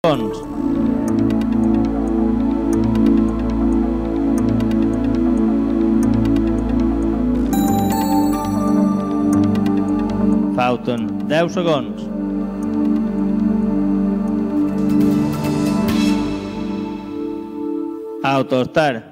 segons. Falten 10 segons. Autostart.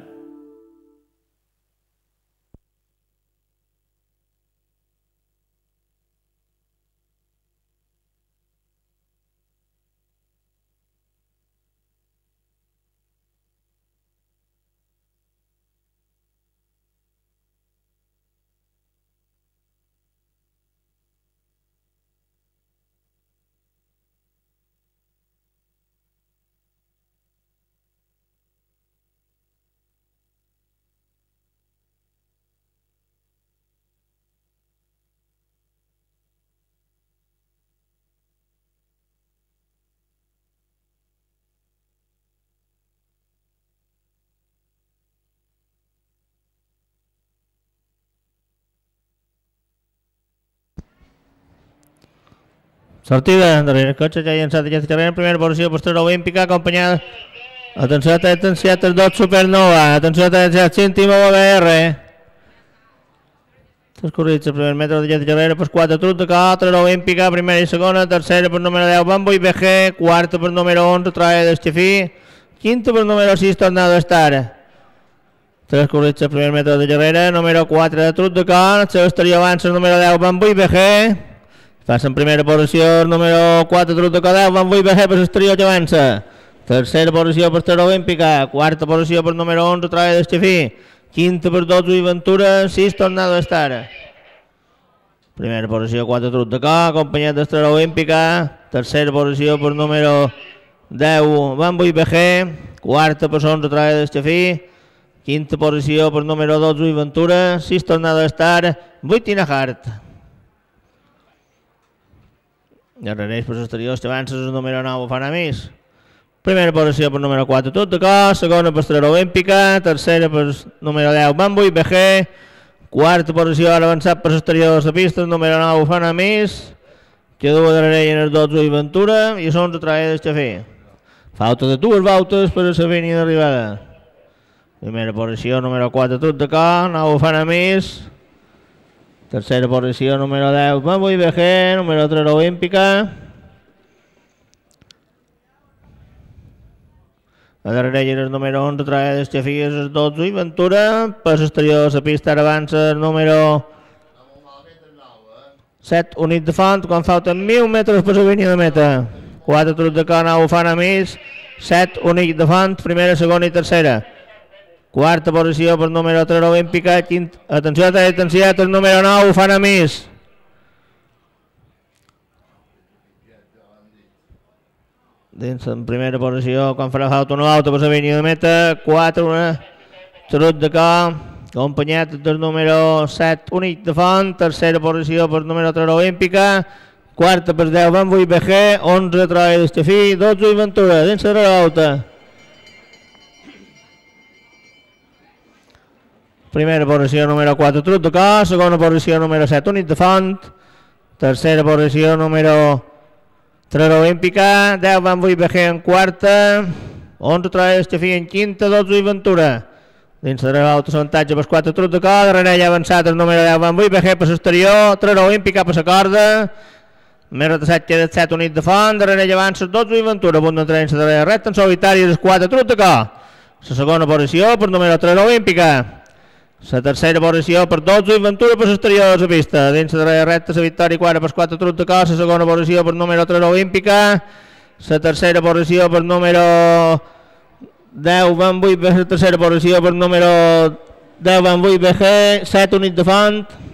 Sortida, darrere el cotxe ja ha llançat aquesta carrera en primera posició, postura olímpica, acompanyada. Atenció, atenció, 2 Supernova, atenció, atenció, Cíntimo BR. Transcorrits el primer metre d'aquesta carrera, per 4 trucs de 4, olímpica, primera i segona, tercera per número 10, Bambo i BG, quarta per número 11, Traia d'Estefí, quinta per número 6, Tornado Star. Transcorrits el primer metre de carrera, número 4 de truc de 4, el seu exterior avança el número 10, Bambo i BG. Passa en primera posició, número 4, truc de 10, Bambo i BG per l'exterior que avança. Tercera posició per Terra Olímpica, quarta posició per número 11, Traia d'Estefí, quinta per 12 i Ventura, 6 Tornado Star. Primera posició, 4 trucs de acompanyat d'Estrella Olímpica, tercera posició per número 10, Bambo i BG, quarta per 11, Traia d'Estefí, quinta posició per número 12 i Ventura, 6 Tornado Star, 8 Tinahart. Darrereix per exteriors que avances el número 9, Fanamis. Primera posició per número 4, tot de cos, segona per Estrella Olímpica, tercera per número 10, Bambo i BG, quarta posició ara avançat per exteriors de pista, número 9, Fanamis, que du darrere en el 12 i Ventura, i són Traia d'Estefí. Falta de 2 voltes per a la línia d'arribada. Primera posició, número 4, tot de cos, 9, Fanamis. Tercera posició, número 10, Bambo i BG, número 3, Olímpica. A darrere el número 11, Traia d'Estefí, el 12 i Ventura. Per l'exterior de la pista ara avança el número 7, Unit de Font, quan falten 1.000 metres per la línia de meta. 4 trucs de cor, 9 Fanamis, 7 Unit de Font, primera, segona i tercera. Quarta posició per número 3 Olímpica, atenció, atenció, el número 9, Fanamis. Dins en primera posició, quan farà falta una volta per la línia de meta, 4, truc de cor, acompanyat del número 7, Únic de Font, tercera posició per número 3 Olímpica, quarta per 10, Bambo i BG, 11, Traia d'Estefí, 12 i Ventura, dins la volta. Primera posició, número 4, truc de cor, segona posició, número 7, Unit de Font, tercera posició, número 3 Olímpica, 10 Bambo i BG en quarta, 11 Traia d'Estefí en quinta, 12 i Ventura. Dins de l'avantatge per 4 trucs de cor, darrere ja ha avançat el número 10 Bambo i BG per l'exterior, 3 Olímpica per la corda, més retrasat queda el 7 Unit de Font, darrere ja avança el 12 i Ventura, punt d'entrada en la darrera recta en solitari els 4 trucs de cor. La segona posició per número 3 Olímpica. La tercera posició per 12 i Ventura per l'exterior de la pista. Dins la darrera recta la victòria 4 per 4 trucs de cor. La segona posició per número 3 Olímpica. La tercera posició per número 10 Bambo i BG. La tercera posició per número 10 Bambo i BG. 7 Unit de Font.